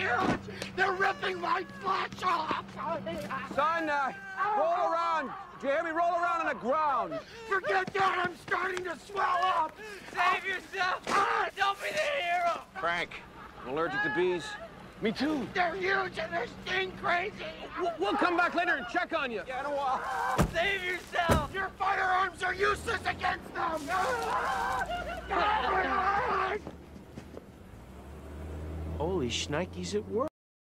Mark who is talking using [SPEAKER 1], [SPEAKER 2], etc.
[SPEAKER 1] huge! They're ripping my flesh off!
[SPEAKER 2] Son, roll around. Do you hear me? Roll around on the ground.
[SPEAKER 1] Forget that! I'm starting to swell up!
[SPEAKER 3] Save yourself! Don't be the hero!
[SPEAKER 2] Frank, I'm allergic to bees. Me too.
[SPEAKER 1] They're huge and they sting crazy!
[SPEAKER 2] We'll come back later and check on you. Yeah, in a while.
[SPEAKER 3] Save yourself!
[SPEAKER 1] Your firearms are useless against them!
[SPEAKER 3] Holy shnikes, it worked.